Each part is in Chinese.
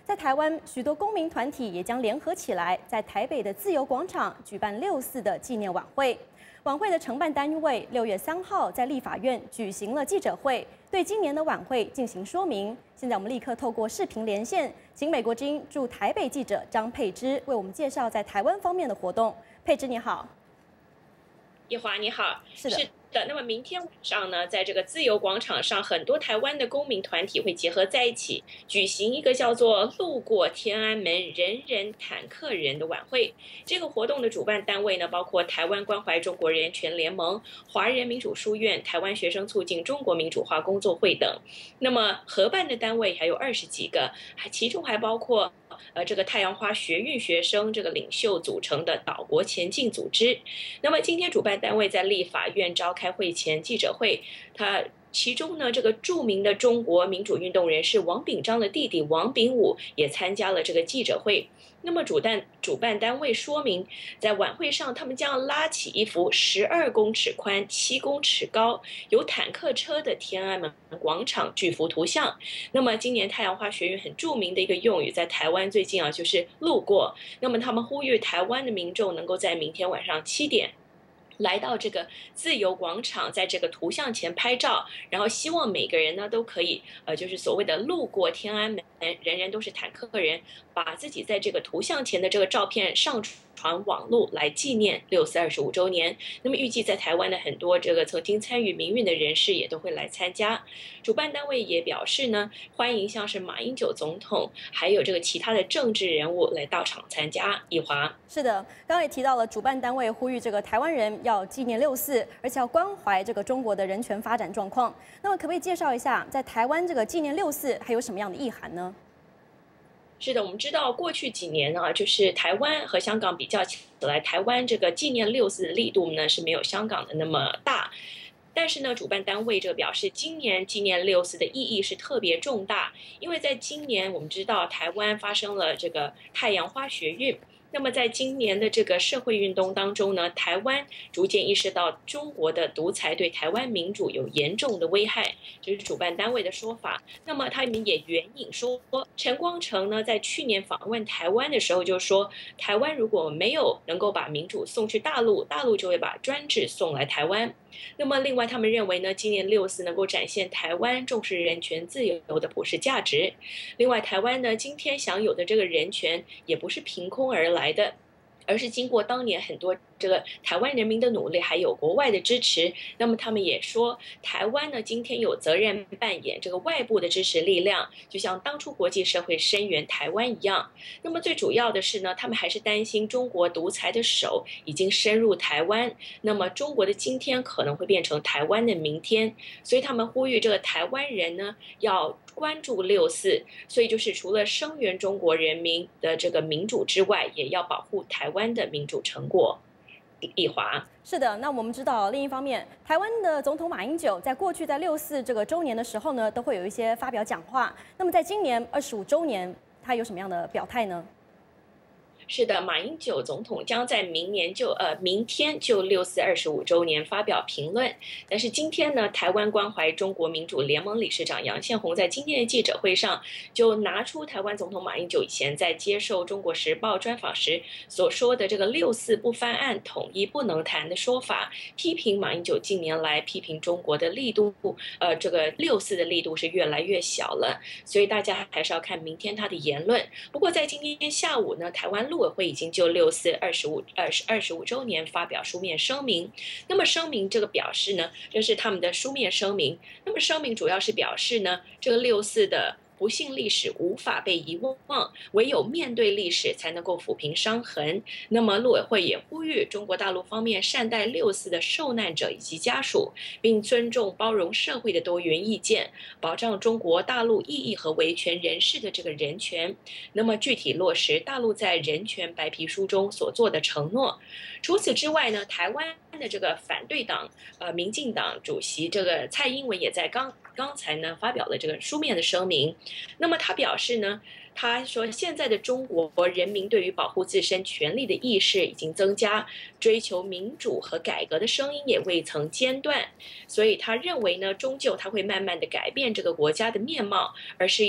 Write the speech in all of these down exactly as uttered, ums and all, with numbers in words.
在台湾，许多公民团体也将联合起来，在台北的自由广场举办六四的纪念晚会。晚会的承办单位六月三号在立法院举行了记者会，对今年的晚会进行说明。现在我们立刻透过视频连线，请美国之音驻台北记者张佩芝为我们介绍在台湾方面的活动。佩芝你好。 叶华你好。 是的。 是的，那么明天晚上呢，在这个自由广场上，很多台湾的公民团体会结合在一起，举行一个叫做“路过天安门，人人坦克人”的晚会。这个活动的主办单位呢，包括台湾关怀中国人权联盟、华人民主书院、台湾学生促进中国民主化工作会等。那么合办的单位还有二十几个，还其中还包括呃这个太阳花学运学生这个领袖组成的岛国前进组织。那么今天主办单位在立法院召开会前记者会，他其中呢，这个著名的中国民主运动人士王炳章的弟弟王炳武也参加了这个记者会。那么主办主办单位说明，在晚会上，他们将拉起一幅十二公尺宽、七公尺高、有坦克车的天安门广场巨幅图像。那么今年太阳花学运很著名的一个用语，在台湾最近啊就是路过。那么他们呼吁台湾的民众能够在明天晚上七点。来到这个自由广场，在这个图像前拍照，然后希望每个人呢都可以，呃，就是所谓的路过天安门，人人都是坦克人，把自己在这个图像前的这个照片上传网络来纪念六四二十五周年。那么预计在台湾的很多这个曾经参与民运的人士也都会来参加。主办单位也表示呢，欢迎像是马英九总统，还有这个其他的政治人物来到场参加。以华。 是的，刚刚也提到了，主办单位呼吁这个台湾人要纪念六四，而且要关怀这个中国的人权发展状况。那么，可不可以介绍一下，在台湾这个纪念六四还有什么样的意涵呢？ 是的，我们知道过去几年啊，就是台湾和香港比较起来，台湾这个纪念六四的力度呢是没有香港的那么大。但是呢，主办单位这个表示，今年纪念六四的意义是特别重大，因为在今年我们知道台湾发生了这个太阳花学运。那么在今年的这个社会运动当中呢，台湾逐渐意识到中国的独裁对台湾民主有严重的危害，这是主办单位的说法。那么他们也援引说，陈光诚呢在去年访问台湾的时候就说，台湾如果没有能够把民主送去大陆，大陆就会把专制送来台湾。那么另外他们认为呢，今年六四能够展现台湾重视人权自由的普世价值。另外台湾呢今天享有的这个人权也不是凭空而来的，而是经过当年很多这个台湾人民的努力，还有国外的支持。那么他们也说，台湾呢今天有责任扮演这个外部的支持力量，就像当初国际社会声援台湾一样。那么最主要的是呢，他们还是担心中国独裁的手已经深入台湾，那么中国的今天可能会变成台湾的明天，所以他们呼吁这个台湾人呢要关注六四，所以就是除了声援中国人民的这个民主之外，也要保护台湾的民主成果。易华。 是的，那我们知道，另一方面，台湾的总统马英九在过去在六四这个周年的时候呢，都会有一些发表讲话。那么在今年二十五周年，他有什么样的表态呢？ 是的，马英九总统将在明年就呃明天就六四二十五周年发表评论。但是今天呢，台湾关怀中国民主联盟理事长杨宪宏在今天的记者会上就拿出台湾总统马英九以前在接受中国时报专访时所说的这个六四不翻案、统一不能谈的说法，批评马英九近年来批评中国的力度，呃，这个六四的力度是越来越小了。所以大家还是要看明天他的言论。不过在今天下午呢，台湾陆委会已经就六四二十五二十二十五周年发表书面声明。那么声明这个表示呢，这是他们的书面声明。那么声明主要是表示呢，这个六四的不幸历史无法被遗忘，唯有面对历史才能够抚平伤痕。那么陆委会也呼吁中国大陆方面善待六四的受难者以及家属，并尊重包容社会的多元意见，保障中国大陆异议和维权人士的这个人权。那么具体落实大陆在人权白皮书中所做的承诺。除此之外呢，台湾的这个反对党呃民进党主席这个蔡英文也在刚刚才呢发表了这个书面的声明。那么他表示呢，他说现在的中国人民对于保护自身权利的意识已经增加，追求民主和改革的声音也未曾间断，所以他认为呢，终究他会慢慢的改变这个国家的面貌，而是一个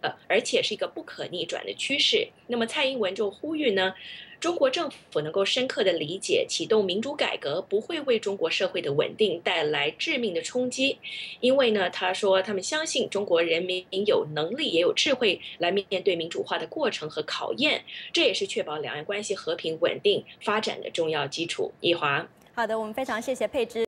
呃，而且是一个不可逆转的趋势。那么蔡英文就呼吁呢，中国政府能够深刻的理解，启动民主改革不会为中国社会的稳定带来致命的冲击，因为呢，他说他们相信中国人民有能力也有智慧来面对民主化的过程和考验，这也是确保两岸关系和平稳定发展的重要基础。易华， 好的，我们非常谢谢佩芝。